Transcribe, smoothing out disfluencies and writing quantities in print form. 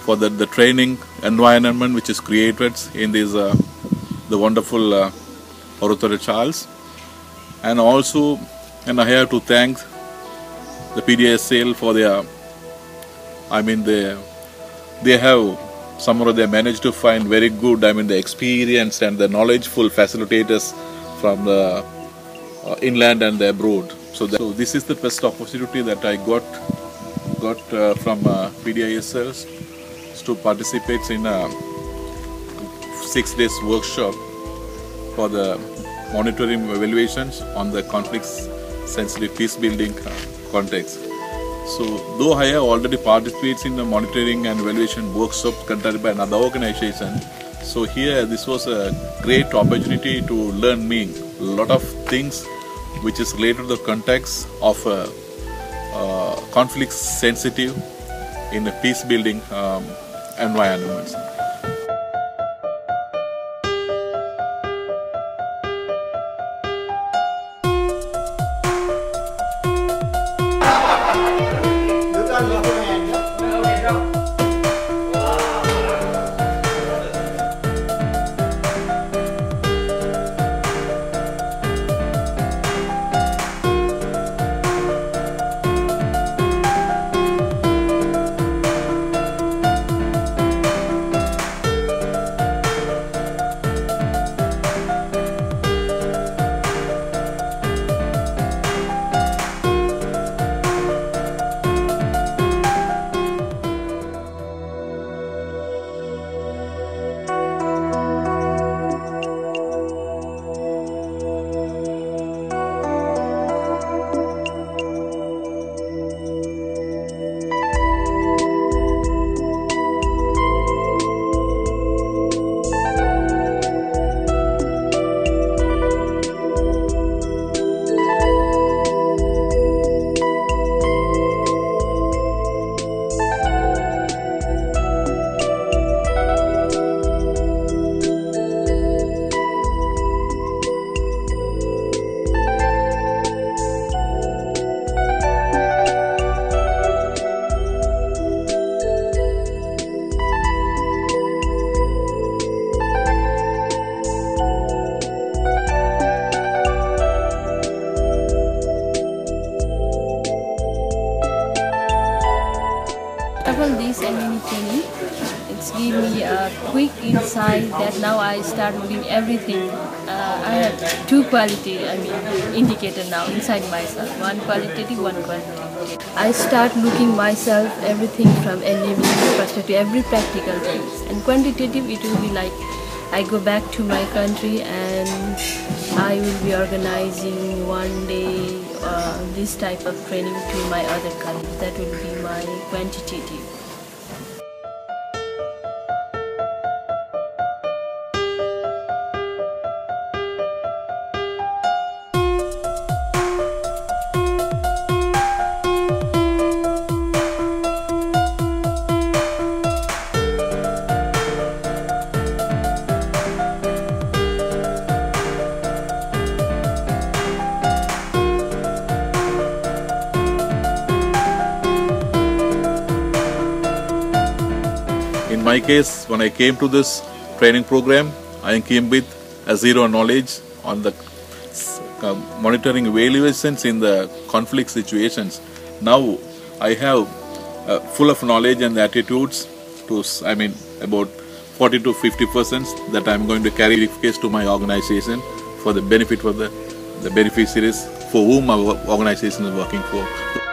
for the training environment which is created in this the wonderful Oratory Charles. And also, I have to thank the PDI-SL for their, they have somehow they managed to find very good, the experienced and the knowledgeful facilitators from the inland and the abroad. So this is the best opportunity that I got from PDI-SL to participate in a 6 days workshop for the monitoring evaluations on the conflict-sensitive peace building context. So though I have already participated in the monitoring and evaluation workshop conducted by another organization, so here this was a great opportunity to learn me a lot of things which is related to the context of conflict sensitive in a peace building environments. This enemy training, it's give me a quick insight that now I start looking everything. I have two quality indicator now inside myself, one qualitative, one quantitative. I start looking myself everything from enemy perspective, every practical things. And quantitative, it will be like I go back to my country and I will be organizing one day this type of training to my other colleagues. That will be my quantitative. In my case, when I came to this training program, I came with a zero knowledge on the monitoring evaluations in the conflict situations. Now I have full of knowledge and attitudes to, about 40 to 50% that I'm going to carry case to my organization for the benefit of the beneficiaries for whom our organization is working for.